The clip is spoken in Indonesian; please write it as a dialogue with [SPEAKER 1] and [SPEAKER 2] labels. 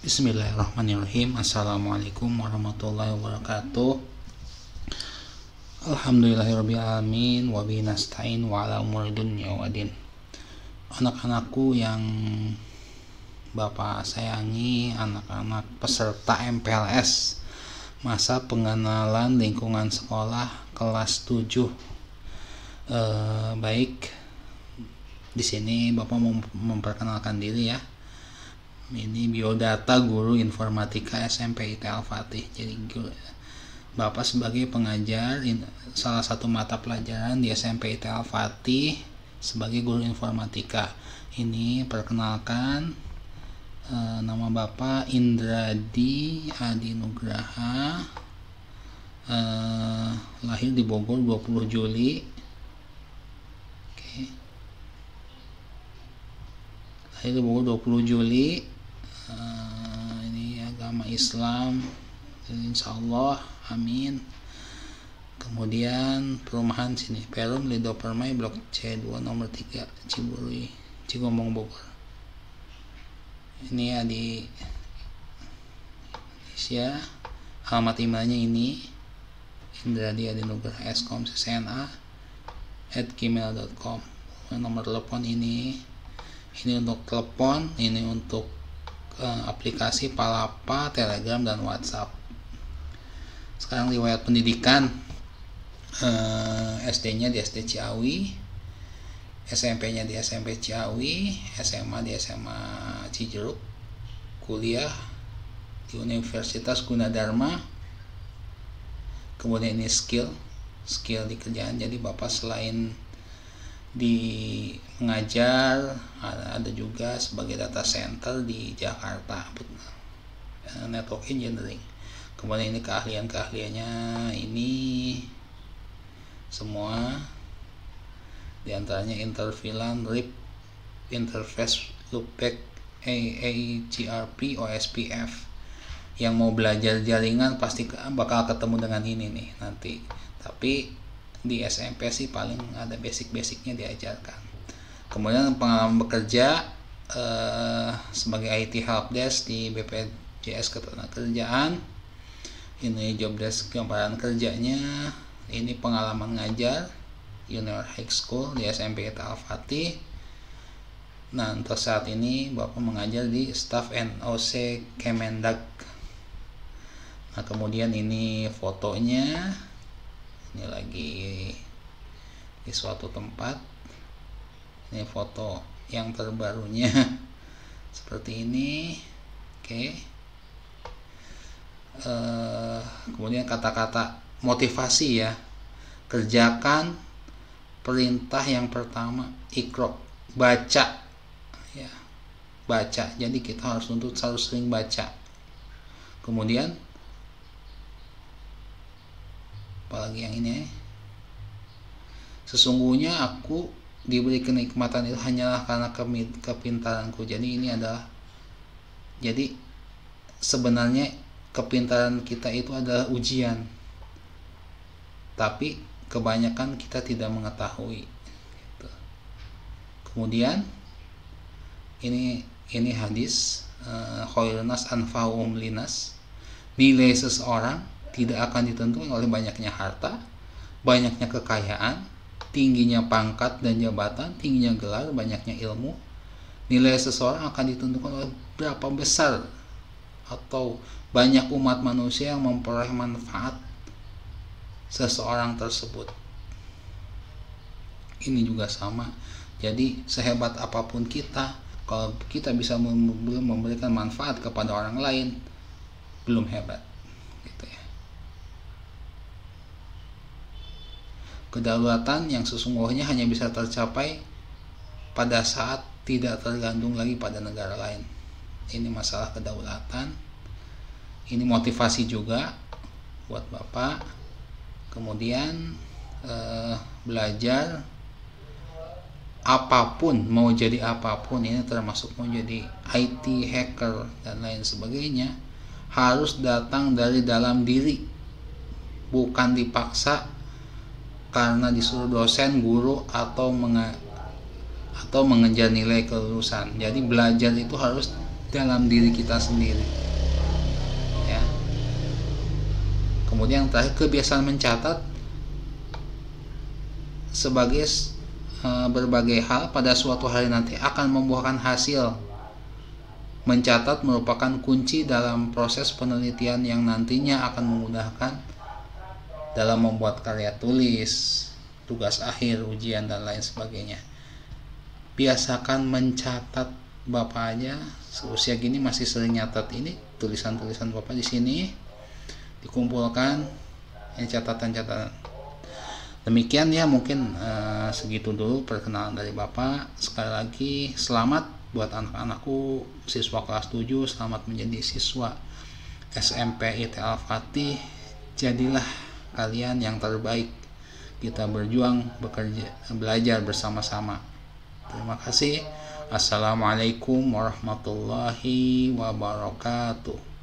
[SPEAKER 1] Bismillahirrahmanirrahim. Assalamualaikum warahmatullahi wabarakatuh. Alhamdulillahirabbil alamin wa bihi nasta'in wa ala umuri dunya waddin. Anak-anakku yang Bapak sayangi, anak-anak peserta MPLS masa pengenalan lingkungan sekolah kelas 7. Baik, di sini Bapak mau memperkenalkan diri ya. Ini biodata guru informatika SMP IT Al-Fatih. Jadi Bapak sebagai pengajar salah satu mata pelajaran di SMP IT Al-Fatih sebagai guru informatika. Ini perkenalkan, nama Bapak Indradi Adi Nugraha, lahir di Bogor 20 Juli. Lahir di Bogor 20 Juli. Ini agama Islam, insyaallah, amin. Kemudian perumahan sini Perum Lido Permai Blok C2 nomor 3 Ciburui Cigombong Bogor. Ini ya di Indonesia. Alamat emailnya ini Indradi Adi Nugraha @gmail.com. Nomor telepon ini untuk telepon, ini untuk aplikasi Palapa, Telegram, dan WhatsApp. Sekarang riwayat pendidikan, SD-nya di SD Ciawi, SMP-nya di SMP Ciawi, SMA di SMA Cijeruk, kuliah di Universitas Gunadarma. Kemudian ini skill di kerjaan. Jadi Bapak selain di mengajar, ada juga sebagai data center di Jakarta, network engineering. Kemudian ini keahliannya ini semua diantaranya interVLAN, RIP, interface, loopback, AAGRP, OSPF. Yang mau belajar jaringan pasti bakal ketemu dengan ini nih nanti. Tapi di SMP sih paling ada basic-basicnya diajarkan. Kemudian pengalaman bekerja sebagai IT helpdesk di BPJS Ketenagakerjaan. Ini job desk gambaran kerjanya. Ini pengalaman ngajar Junior High School di SMP Al-Fatih. Nah, untuk saat ini Bapak mengajar di staf NOC Kemendag. Nah, kemudian ini fotonya. Ini lagi di suatu tempat. Ini foto yang terbarunya seperti ini. Oke. Kemudian kata-kata motivasi ya. Kerjakan perintah yang pertama, Iqra, baca ya. Baca. Jadi kita harus sering baca. Kemudian apalagi yang ini, sesungguhnya aku diberi kenikmatan itu hanyalah karena kepintaranku. Jadi ini adalah, jadi sebenarnya kepintaran kita itu adalah ujian, tapi kebanyakan kita tidak mengetahui gitu. Kemudian ini hadis, khairun nas anfa'uhum linas, nilai seseorang tidak akan ditentukan oleh banyaknya harta, banyaknya kekayaan, tingginya pangkat dan jabatan, tingginya gelar, banyaknya ilmu. Nilai seseorang akan ditentukan oleh berapa besar atau banyak umat manusia yang memperoleh manfaat seseorang tersebut. Ini juga sama. Jadi sehebat apapun kita, kalau kita bisa memberikan manfaat kepada orang lain, belum hebat. Kedaulatan yang sesungguhnya hanya bisa tercapai pada saat tidak tergantung lagi pada negara lain. Ini masalah kedaulatan. Ini motivasi juga buat Bapak. Kemudian belajar apapun, mau jadi apapun, ini termasuk mau jadi IT hacker dan lain sebagainya, harus datang dari dalam diri, bukan dipaksa karena disuruh dosen, guru, atau mengejar nilai kelulusan. Jadi belajar itu harus dalam diri kita sendiri ya. Kemudian terakhir, kebiasaan mencatat sebagai berbagai hal pada suatu hari nanti akan membuahkan hasil. Mencatat merupakan kunci dalam proses penelitian yang nantinya akan memudahkan dalam membuat karya tulis, tugas akhir, ujian, dan lain sebagainya. Biasakan mencatat. Bapak aja seusia gini masih sering nyatat ini tulisan-tulisan Bapak di sini, dikumpulkan catatan-catatan. Demikian ya, mungkin segitu dulu perkenalan dari Bapak. Sekali lagi selamat buat anak-anakku siswa kelas 7, selamat menjadi siswa SMP IT Al-Fatih. Jadilah kalian yang terbaik. Kita berjuang, bekerja, belajar bersama-sama. Terima kasih. Assalamualaikum warahmatullahi wabarakatuh.